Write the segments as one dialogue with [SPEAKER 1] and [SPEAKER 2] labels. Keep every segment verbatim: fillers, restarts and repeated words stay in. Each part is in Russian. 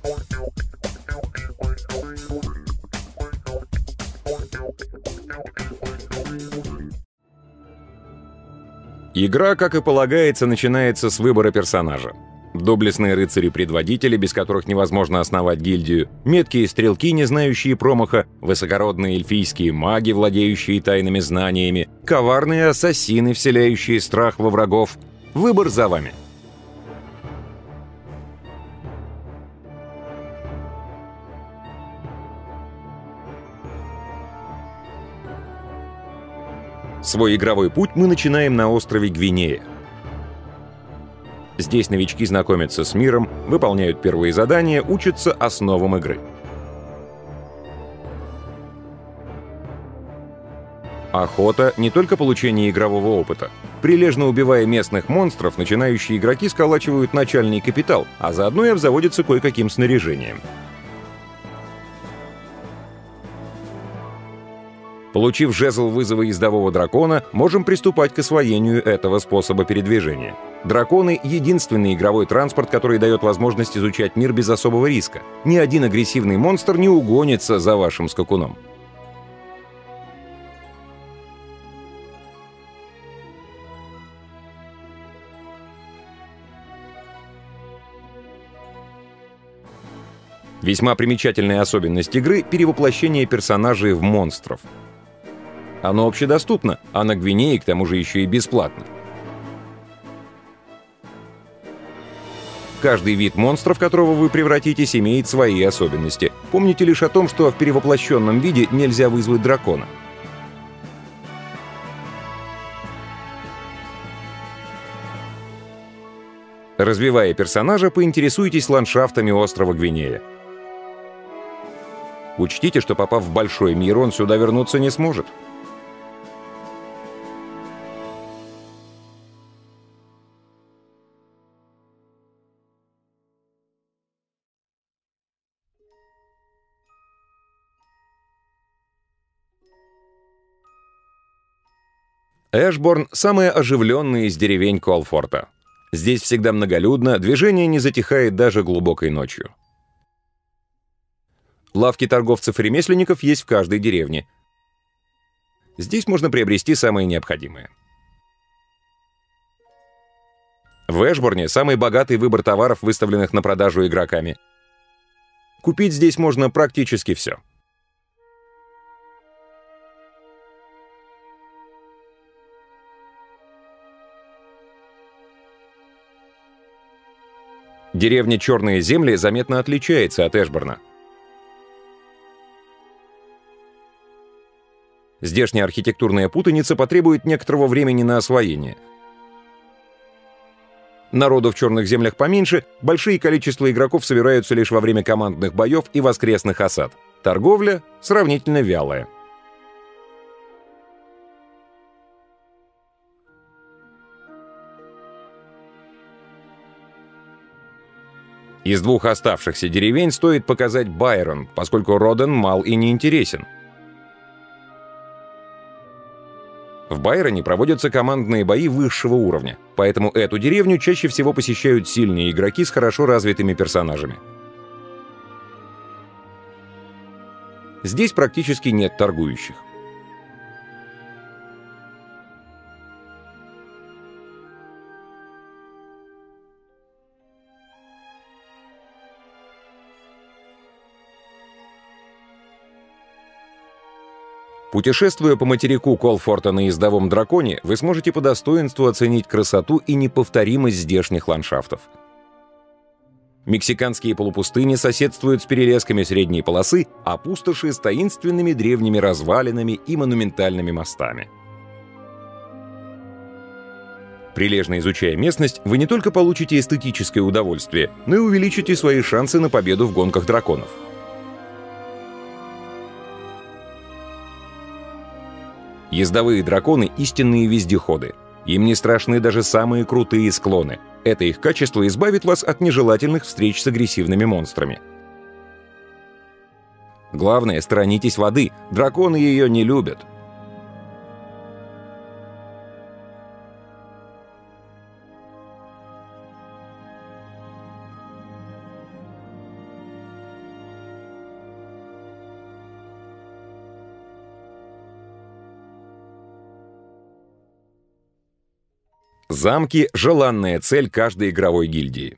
[SPEAKER 1] Игра, как и полагается, начинается с выбора персонажа. Доблестные рыцари-предводители, без которых невозможно основать гильдию, меткие стрелки, не знающие промаха, высокородные эльфийские маги, владеющие тайными знаниями, коварные ассасины, вселяющие страх во врагов. Выбор за вами. Свой игровой путь мы начинаем на острове Гвинея. Здесь новички знакомятся с миром, выполняют первые задания, учатся основам игры. Охота — не только получение игрового опыта. Прилежно убивая местных монстров, начинающие игроки сколачивают начальный капитал, а заодно и обзаводятся кое-каким снаряжением. Получив жезл вызова ездового дракона, можем приступать к освоению этого способа передвижения. Драконы — единственный игровой транспорт, который дает возможность изучать мир без особого риска. Ни один агрессивный монстр не угонится за вашим скакуном. Весьма примечательная особенность игры — перевоплощение персонажей в монстров. Оно общедоступно, а на Гвинее к тому же еще и бесплатно. Каждый вид монстра, в которого вы превратитесь, имеет свои особенности. Помните лишь о том, что в перевоплощенном виде нельзя вызвать дракона. Развивая персонажа, поинтересуйтесь ландшафтами острова Гвинея. Учтите, что, попав в большой мир, он сюда вернуться не сможет. Эшборн — самая оживленная из деревень Колфорта. Здесь всегда многолюдно, движение не затихает даже глубокой ночью. Лавки торговцев и ремесленников есть в каждой деревне. Здесь можно приобрести самое необходимое. В Эшборне самый богатый выбор товаров, выставленных на продажу игроками. Купить здесь можно практически все. Деревня Черные Земли заметно отличается от Эшборна. Здешняя архитектурная путаница потребует некоторого времени на освоение. Народу в Черных Землях поменьше, большие количества игроков собираются лишь во время командных боев и воскресных осад. Торговля сравнительно вялая. Из двух оставшихся деревень стоит показать Байрон, поскольку Роден мал и неинтересен. В Байроне проводятся командные бои высшего уровня, поэтому эту деревню чаще всего посещают сильные игроки с хорошо развитыми персонажами. Здесь практически нет торгующих. Путешествуя по материку Колфорта на ездовом драконе, вы сможете по достоинству оценить красоту и неповторимость здешних ландшафтов. Мексиканские полупустыни соседствуют с перелесками средней полосы, а пустоши с таинственными древними развалинами и монументальными мостами. Прилежно изучая местность, вы не только получите эстетическое удовольствие, но и увеличите свои шансы на победу в гонках драконов. Ездовые драконы — истинные вездеходы. Им не страшны даже самые крутые склоны. Это их качество избавит вас от нежелательных встреч с агрессивными монстрами. Главное, сторонитесь воды. Драконы ее не любят. Замки – желанная цель каждой игровой гильдии.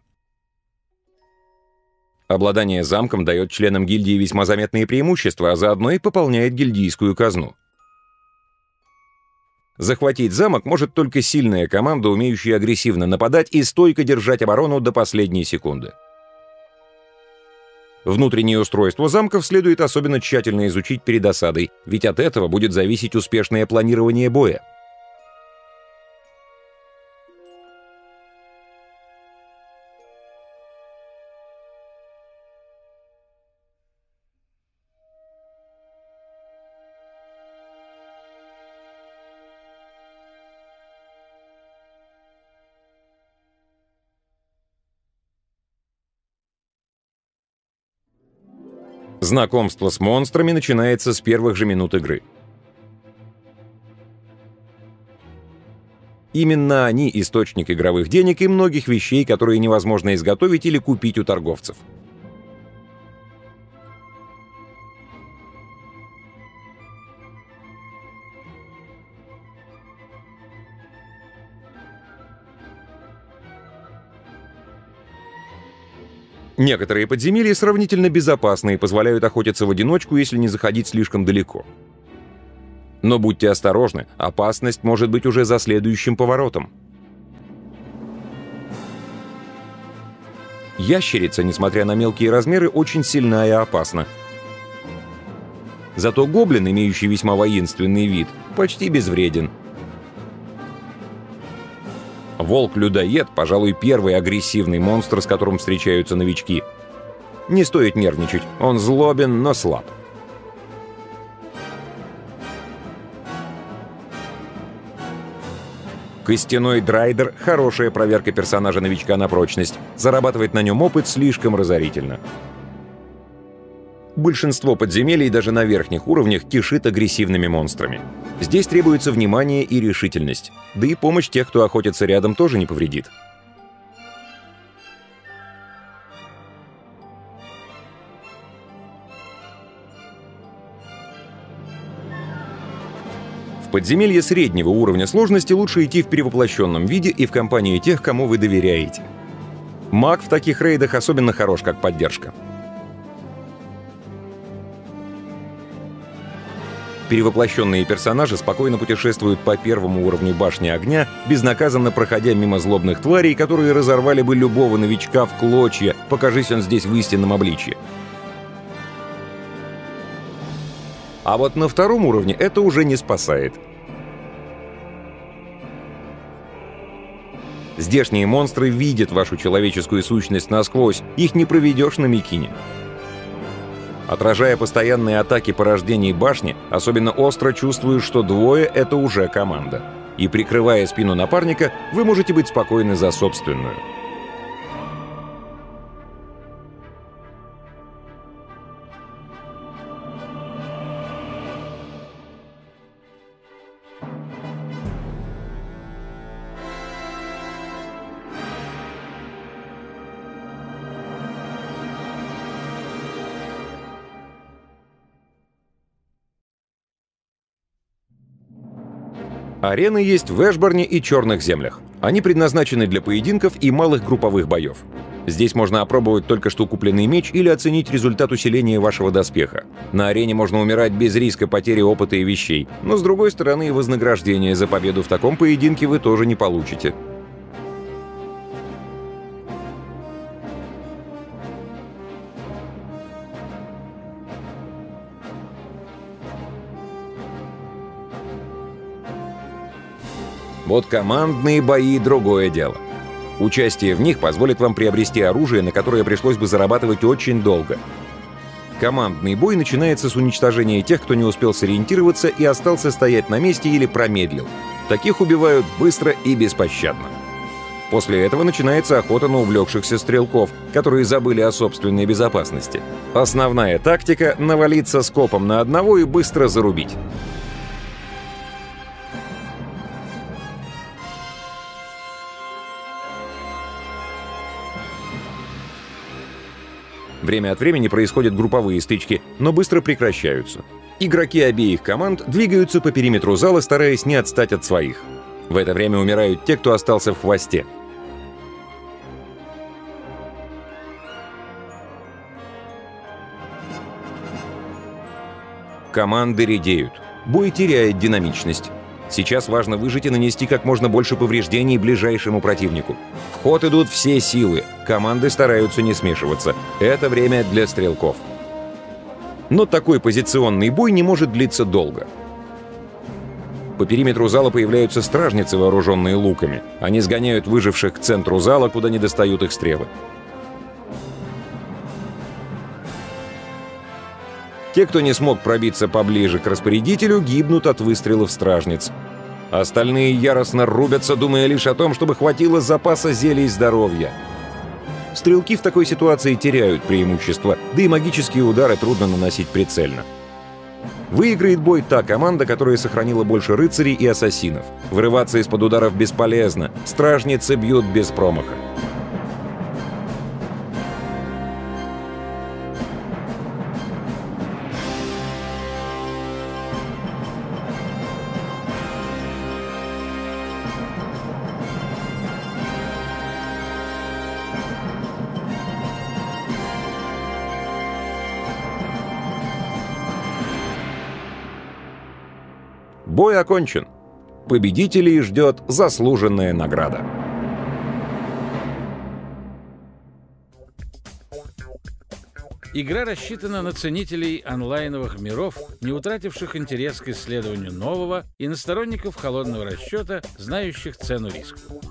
[SPEAKER 1] Обладание замком дает членам гильдии весьма заметные преимущества, а заодно и пополняет гильдийскую казну. Захватить замок может только сильная команда, умеющая агрессивно нападать и стойко держать оборону до последней секунды. Внутреннее устройство замков следует особенно тщательно изучить перед осадой, ведь от этого будет зависеть успешное планирование боя. Знакомство с монстрами начинается с первых же минут игры. Именно они – источник игровых денег и многих вещей, которые невозможно изготовить или купить у торговцев. Некоторые подземелья сравнительно безопасны и позволяют охотиться в одиночку, если не заходить слишком далеко. Но будьте осторожны, опасность может быть уже за следующим поворотом. Ящерица, несмотря на мелкие размеры, очень сильна и опасна. Зато гоблин, имеющий весьма воинственный вид, почти безвреден. Волк-людоед, пожалуй, первый агрессивный монстр, с которым встречаются новички. Не стоит нервничать, он злобен, но слаб. Костяной драйдер — хорошая проверка персонажа-новичка на прочность. Зарабатывать на нем опыт слишком разорительно. Большинство подземелий даже на верхних уровнях кишит агрессивными монстрами. Здесь требуется внимание и решительность. Да и помощь тех, кто охотится рядом, тоже не повредит. В подземелье среднего уровня сложности лучше идти в перевоплощенном виде и в компании тех, кому вы доверяете. Маг в таких рейдах особенно хорош как поддержка. Перевоплощенные персонажи спокойно путешествуют по первому уровню башни огня, безнаказанно проходя мимо злобных тварей, которые разорвали бы любого новичка в клочья, покажись он здесь в истинном обличье. А вот на втором уровне это уже не спасает. Здешние монстры видят вашу человеческую сущность насквозь, их не проведешь на мякине. Отражая постоянные атаки порождений башни, особенно остро чувствуешь, что двое — это уже команда. И прикрывая спину напарника, вы можете быть спокойны за собственную. Арены есть в Эшборне и Черных землях. Они предназначены для поединков и малых групповых боев. Здесь можно опробовать только что купленный меч или оценить результат усиления вашего доспеха. На арене можно умирать без риска потери опыта и вещей, но с другой стороны, вознаграждение за победу в таком поединке вы тоже не получите. Вот командные бои — другое дело. Участие в них позволит вам приобрести оружие, на которое пришлось бы зарабатывать очень долго. Командный бой начинается с уничтожения тех, кто не успел сориентироваться и остался стоять на месте или промедлил. Таких убивают быстро и беспощадно. После этого начинается охота на увлекшихся стрелков, которые забыли о собственной безопасности. Основная тактика — навалиться скопом на одного и быстро зарубить. Время от времени происходят групповые стычки, но быстро прекращаются. Игроки обеих команд двигаются по периметру зала, стараясь не отстать от своих. В это время умирают те, кто остался в хвосте. Команды редеют. Бой теряет динамичность. Сейчас важно выжить и нанести как можно больше повреждений ближайшему противнику. В ход идут все силы. Команды стараются не смешиваться. Это время для стрелков. Но такой позиционный бой не может длиться долго. По периметру зала появляются стражницы, вооруженные луками. Они сгоняют выживших к центру зала, куда не достают их стрелы. Те, кто не смог пробиться поближе к распорядителю, гибнут от выстрелов стражниц. Остальные яростно рубятся, думая лишь о том, чтобы хватило запаса зелий здоровья. Стрелки в такой ситуации теряют преимущество, да и магические удары трудно наносить прицельно. Выиграет бой та команда, которая сохранила больше рыцарей и ассасинов. Вырываться из-под ударов бесполезно, стражницы бьют без промаха. Бой окончен. Победителей ждет заслуженная награда.
[SPEAKER 2] Игра рассчитана на ценителей онлайновых миров, не утративших интерес к исследованию нового, и на сторонников холодного расчета, знающих цену риску.